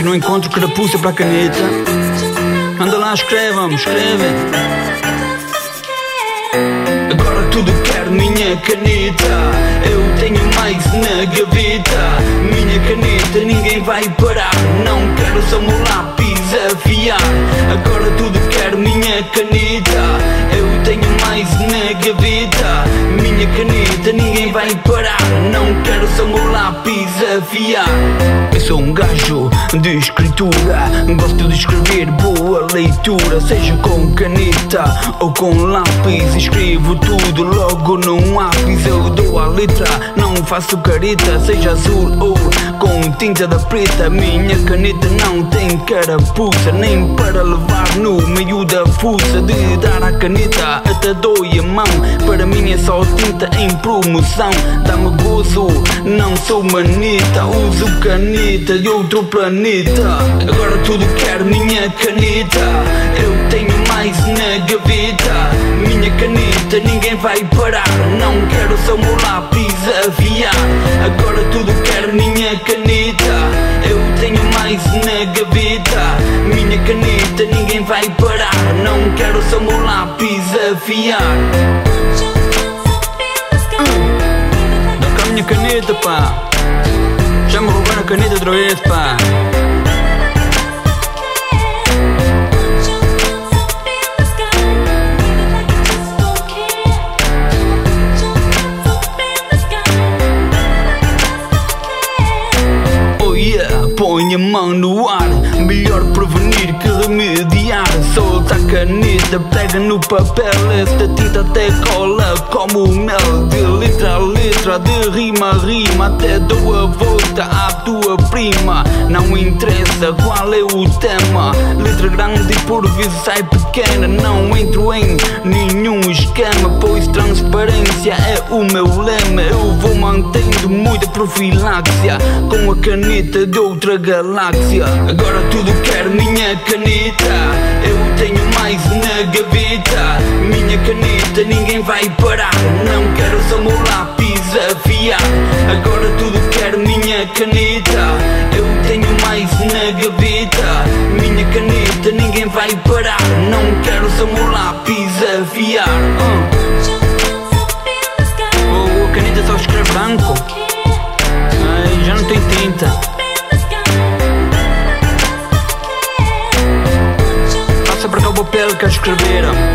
não encontro carapuça para a caneta. Anda lá, escreve. Agora tudo quero minha caneta. Eu tenho mais na gaveta. Minha caneta ninguém vai parar. Não quero só meu lápis afiar. Agora tudo quero minha caneta. Eu tenho mais na gaveta. Minha caneta ninguém vai parar. Não quero só meu lápis afiar. Eu sou um gajo de escritura. Gosto de escrever boa leitura. Seja com caneta ou com lápis. Escrevo tudo logo num lápis. Eu dou a letra, não faço careta. Seja azul ou com tinta da preta. Minha caneta não tem carapuça, nem para levar no meio da fuça. De dar a caneta até dói a mão. Para mim é só tinta em promoção. Dá-me gozo, não sou maneta. Uso caneta de outro planeta. Agora tudo quero minha caneta. Eu tenho mais na gaveta. Minha caneta ninguém vai parar. Não quero só meu lápis afiar. Agora tudo quero minha caneta. Eu tenho mais na gaveta. Minha caneta ninguém vai parar. Não quero só meu lápis afiar. Dá cá a minha caneta, pá. Já me roubaram a caneta outra vez, pá. Põe a mão no ar, melhor prevenir que remediar. Solta a caneta, pega no papel. Esta tinta até cola como mel. De letra a letra, de rima a rima. Até dou a volta à tua prima. Não interessa qual é o tema. Letra grande e por vezes sai pequena. Não entro em nenhum esquema, pois transparência é o meu lema. Eu vou mantendo muita profiláxia com a caneta de outra galáxia. Agora tudo quero minha caneta. Eu tenho mais na gaveta. Minha caneta ninguém vai parar. Não quero só meu lápis afiar. Agora tudo quero minha caneta. Eu tenho mais na gaveta. Minha caneta ninguém vai parar. Não quero só meu lápis afiar. A caneta só escreve branco. Ai, já não tem tinta. Passa para cá o papel que escreveram.